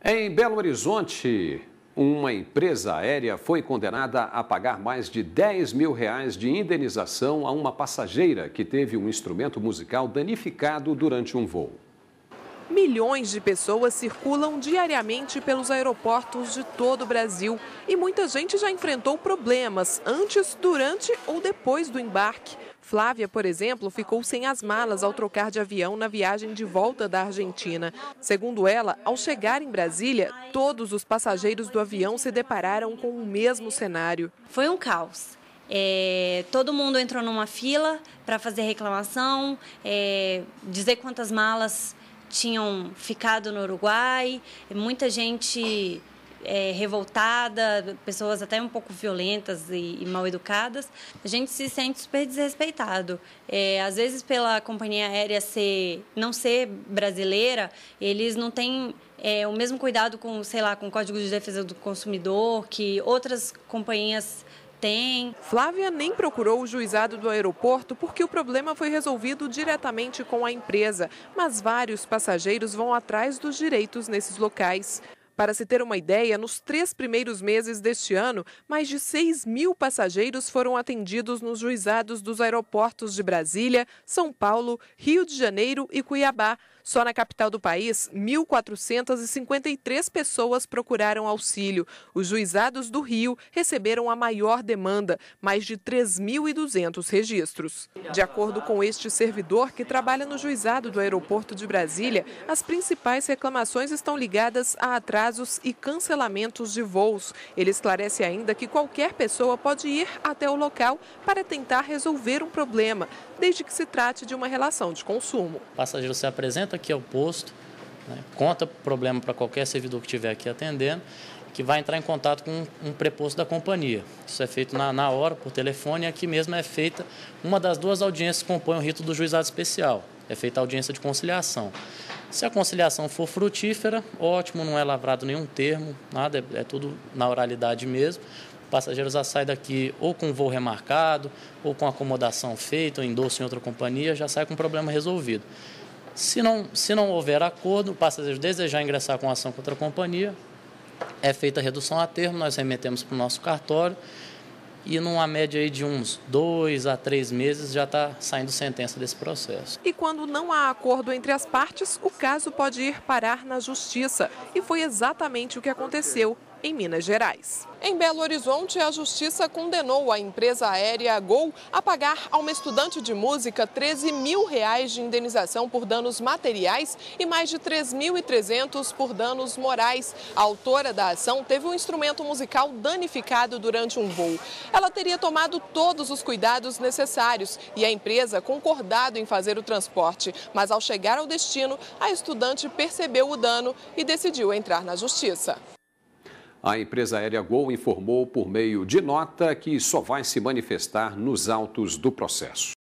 Em Belo Horizonte, uma empresa aérea foi condenada a pagar mais de R$10 mil de indenização a uma passageira que teve um instrumento musical danificado durante um voo. Milhões de pessoas circulam diariamente pelos aeroportos de todo o Brasil e muita gente já enfrentou problemas antes, durante ou depois do embarque. Flávia, por exemplo, ficou sem as malas ao trocar de avião na viagem de volta da Argentina. Segundo ela, ao chegar em Brasília, todos os passageiros do avião se depararam com o mesmo cenário. Foi um caos. Todo mundo entrou numa fila para fazer reclamação, dizer quantas malas tinham ficado no Uruguai, muita gente revoltada, pessoas até um pouco violentas e mal educadas. A gente se sente super desrespeitado. Às vezes, pela companhia aérea não ser brasileira, eles não têm o mesmo cuidado com, sei lá, com o Código de Defesa do Consumidor que outras companhias têm. Flávia nem procurou o juizado do aeroporto porque o problema foi resolvido diretamente com a empresa, mas vários passageiros vão atrás dos direitos nesses locais. Para se ter uma ideia, nos 3 primeiros meses deste ano, mais de 6 mil passageiros foram atendidos nos juizados dos aeroportos de Brasília, São Paulo, Rio de Janeiro e Cuiabá. Só na capital do país, 1.453 pessoas procuraram auxílio. Os juizados do Rio receberam a maior demanda, mais de 3.200 registros. De acordo com este servidor que trabalha no juizado do aeroporto de Brasília, as principais reclamações estão ligadas a atrasos e cancelamentos de voos. Ele esclarece ainda que qualquer pessoa pode ir até o local para tentar resolver um problema, desde que se trate de uma relação de consumo. O passageiro se apresenta aqui ao posto, conta o problema para qualquer servidor que estiver aqui atendendo, que vai entrar em contato com um preposto da companhia. Isso é feito na hora, por telefone, e aqui mesmo é feita uma das 2 audiências que compõem o rito do juizado especial. É feita a audiência de conciliação. Se a conciliação for frutífera, ótimo, não é lavrado nenhum termo, nada, é tudo na oralidade mesmo. O passageiro já sai daqui ou com voo remarcado, ou com acomodação feita, ou endosso em outra companhia, já sai com o problema resolvido. Se não houver acordo, o passageiro desejar ingressar com ação contra a companhia, é feita a redução a termo, nós remetemos para o nosso cartório e numa média aí de uns 2 a 3 meses já está saindo sentença desse processo. E quando não há acordo entre as partes, o caso pode ir parar na justiça. E foi exatamente o que aconteceu em Minas Gerais. Em Belo Horizonte, a justiça condenou a empresa aérea Gol a pagar a uma estudante de música R$13 mil de indenização por danos materiais e mais de 3.300 por danos morais. A autora da ação teve um instrumento musical danificado durante um voo. Ela teria tomado todos os cuidados necessários e a empresa concordado em fazer o transporte. Mas ao chegar ao destino, a estudante percebeu o dano e decidiu entrar na justiça. A empresa aérea Gol informou por meio de nota que só vai se manifestar nos autos do processo.